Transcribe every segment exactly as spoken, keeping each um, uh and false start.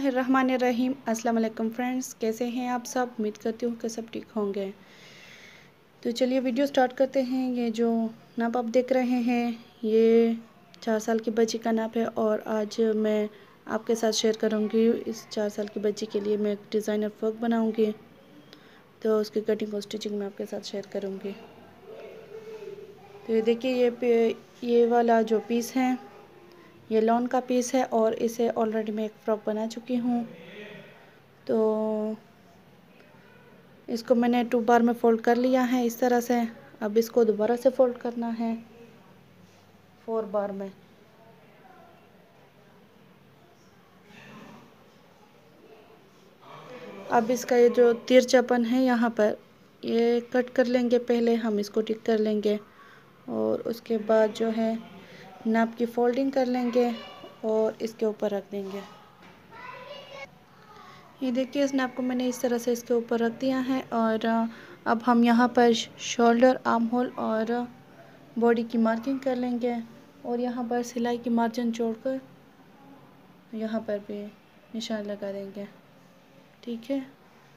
रहमानिर्रहीम। अस्सलाम वालेकुम फ्रेंड्स, कैसे हैं आप सब? उम्मीद करती हूँ कि सब ठीक होंगे। तो चलिए वीडियो स्टार्ट करते हैं। ये जो नाप आप देख रहे हैं ये चार साल की बच्ची का नाप है और आज मैं आपके साथ शेयर करूँगी इस चार साल की बच्ची के लिए मैं एक डिज़ाइनर फ्रॉक बनाऊँगी। तो उसकी कटिंग और स्टिचिंग मैं आपके साथ शेयर करूँगी। तो ये देखिए ये ये वाला जो पीस है ये लॉन का पीस है और इसे ऑलरेडी मैं एक फ्रॉक बना चुकी हूँ। तो इसको मैंने टू बार में फ़ोल्ड कर लिया है इस तरह से। अब इसको दोबारा से फ़ोल्ड करना है फोर बार में। अब इसका ये जो तिरछापन है यहाँ पर ये कट कर लेंगे। पहले हम इसको टिक कर लेंगे और उसके बाद जो है नाप की फोल्डिंग कर लेंगे और इसके ऊपर रख देंगे। ये देखिए इस नाप को मैंने इस तरह से इसके ऊपर रख दिया है और अब हम यहाँ पर शोल्डर, आर्म होल और बॉडी की मार्किंग कर लेंगे और यहाँ पर सिलाई की मार्जिन जोड़कर यहाँ पर भी निशान लगा देंगे। ठीक है,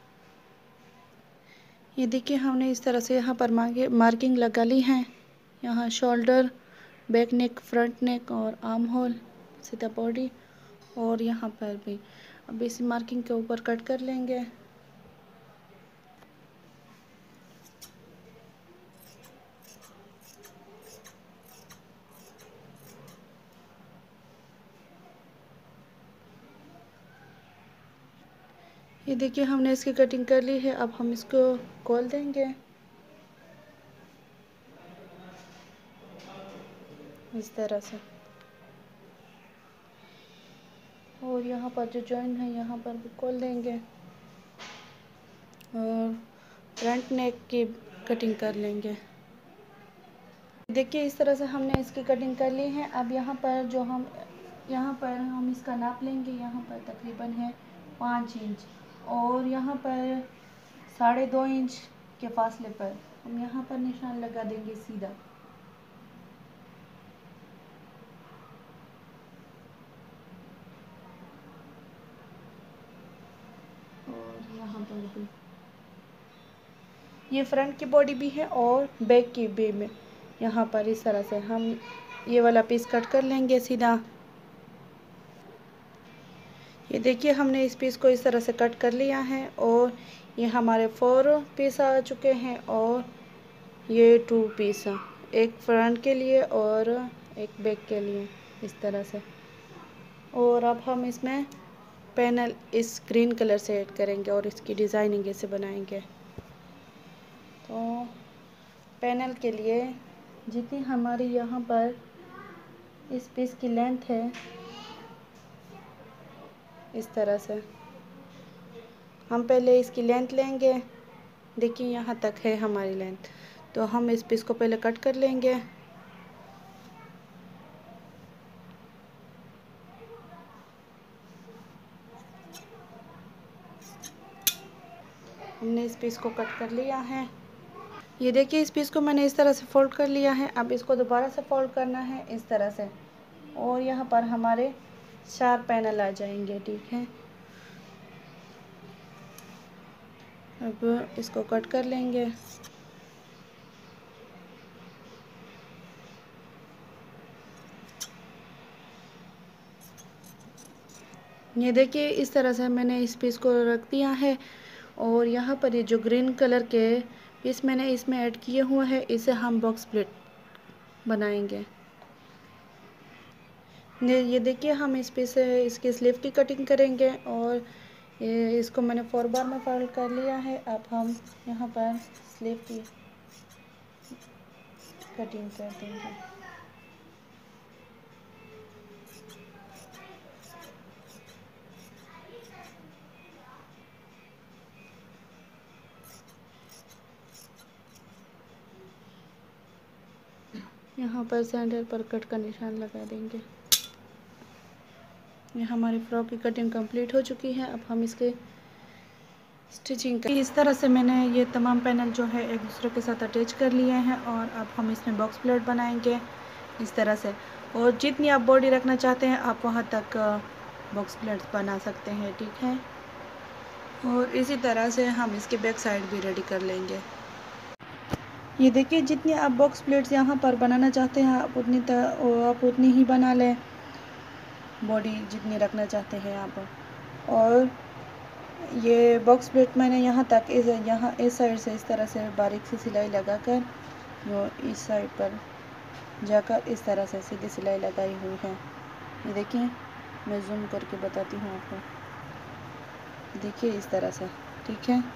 ये देखिए हमने इस तरह से यहाँ पर मार्किंग लगा ली है। यहाँ shoulder, back neck, front neck और आर्म होल, सीधा बॉडी और यहाँ पर भी। अब इस मार्किंग के ऊपर कट कर लेंगे। ये देखिए हमने इसकी कटिंग कर ली है। अब हम इसको खोल देंगे इस तरह से और यहाँ पर जो जॉइन है यहाँ पर भी खोल देंगे और फ्रंट नेक की कटिंग कर लेंगे। देखिए इस तरह से हमने इसकी कटिंग कर ली है। अब यहाँ पर जो हम यहाँ पर हम इसका नाप लेंगे। यहाँ पर तकरीबन है पाँच इंच और यहाँ पर साढ़े दो इंच के फासले पर हम यहाँ पर निशान लगा देंगे सीधा। और यहाँ पर भी ये फ्रंट की बॉडी भी है और बैक की भी में यहाँ पर इस तरह से हम ये वाला पीस कट कर लेंगे सीधा। ये देखिए हमने इस पीस को इस तरह से कट कर लिया है और ये हमारे फोर पीस आ चुके हैं और ये टू पीस, एक फ्रंट के लिए और एक बैक के लिए इस तरह से। और अब हम इसमें पैनल इस ग्रीन कलर से ऐड करेंगे और इसकी डिज़ाइनिंग ऐसे बनाएंगे। तो पैनल के लिए जितनी हमारी यहाँ पर इस पीस की लेंथ है इस तरह से हम पहले इसकी लेंथ लेंगे। देखिए यहाँ तक है हमारी लेंथ, तो हम इस पीस को पहले कट कर लेंगे। हमने इस पीस को कट कर लिया है। ये देखिए इस पीस को मैंने इस तरह से फोल्ड कर लिया है। अब इसको दोबारा से फोल्ड करना है इस तरह से और यहाँ पर हमारे चार पैनल आ जाएंगे। ठीक है, अब इसको कट कर लेंगे। ये देखिए इस तरह से मैंने इस पीस को रख दिया है और यहाँ पर ये जो ग्रीन कलर के पीस मैंने इसमें ऐड किए हुए हैं इसे हम बॉक्स प्लेट बनाएंगे। ये देखिए हम इस पीस से इसकी स्लीव की कटिंग करेंगे और ये इसको मैंने फोर बार में फोल्ड कर लिया है। अब हम यहाँ पर स्लीव की कटिंग कर देंगे। यहाँ पर सेंटर पर कट का निशान लगा देंगे। ये हमारी फ्रॉक की कटिंग कंप्लीट हो चुकी है। अब हम इसके स्टिचिंग कर इस तरह से मैंने ये तमाम पैनल जो है एक दूसरे के साथ अटैच कर लिए हैं और अब हम इसमें बॉक्स प्लेट बनाएंगे इस तरह से। और जितनी आप बॉडी रखना चाहते हैं आप वहाँ तक बॉक्स प्लेट्स बना सकते हैं, ठीक है। और इसी तरह से हम इसके बैक साइड भी रेडी कर लेंगे। ये देखिए, जितनी आप बॉक्स प्लेट्स यहाँ पर बनाना चाहते हैं आप उतनी आप उतनी ही बना लें, बॉडी जितनी रखना चाहते हैं आप। और ये बॉक्स प्लेट मैंने यहाँ तक इस यहाँ इस साइड से इस तरह से बारीक सी सिलाई लगाकर वो इस साइड पर जाकर इस तरह से सीधी सिलाई लगाई हुई है। ये देखिए, मैं जूम करके बताती हूँ आपको, देखिए इस तरह से, ठीक है।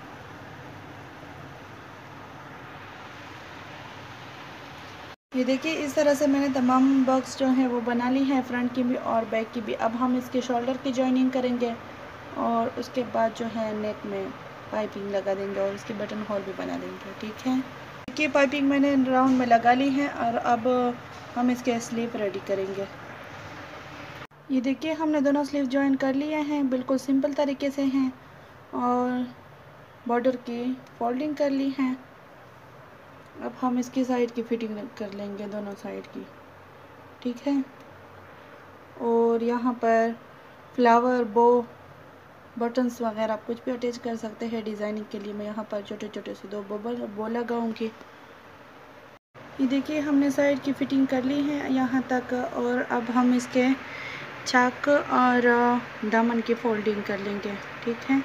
ये देखिए, इस तरह से मैंने तमाम बॉक्स जो है वो बना ली है, फ्रंट की भी और बैक की भी। अब हम इसके शोल्डर की जॉइनिंग करेंगे और उसके बाद जो है नेक में पाइपिंग लगा देंगे और इसके बटन होल भी बना देंगे, ठीक है। देखिए, पाइपिंग मैंने राउंड में लगा ली है और अब हम इसके स्लीव रेडी करेंगे। ये देखिए, हमने दोनों स्लीव जॉइन कर लिए हैं, बिल्कुल सिंपल तरीके से हैं, और बॉर्डर की फोल्डिंग कर ली है। अब हम इसकी साइड की फिटिंग कर लेंगे, दोनों साइड की, ठीक है। और यहाँ पर फ्लावर, बो, बटन्स वगैरह आप कुछ भी अटैच कर सकते हैं डिज़ाइनिंग के लिए। मैं यहाँ पर छोटे छोटे से दो बो बो लगाऊंगी। ये देखिए, हमने साइड की फिटिंग कर ली है यहाँ तक, और अब हम इसके चाक और दामन की फोल्डिंग कर लेंगे, ठीक है।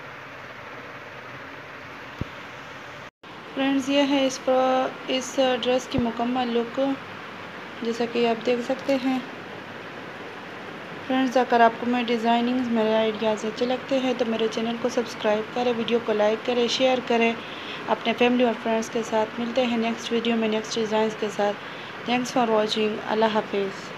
फ्रेंड्स, ये है इस पर इस ड्रेस की मुकम्मल लुक, जैसा कि आप देख सकते हैं। फ्रेंड्स, अगर आपको मेरे डिज़ाइनिंग्स, मेरे आइडियाज़ अच्छे लगते हैं तो मेरे चैनल को सब्सक्राइब करें, वीडियो को लाइक करें, शेयर करें अपने फैमिली और फ्रेंड्स के साथ। मिलते हैं नेक्स्ट वीडियो में नेक्स्ट डिज़ाइंस के साथ। Thanks for watching. अल्लाह हाफिज़।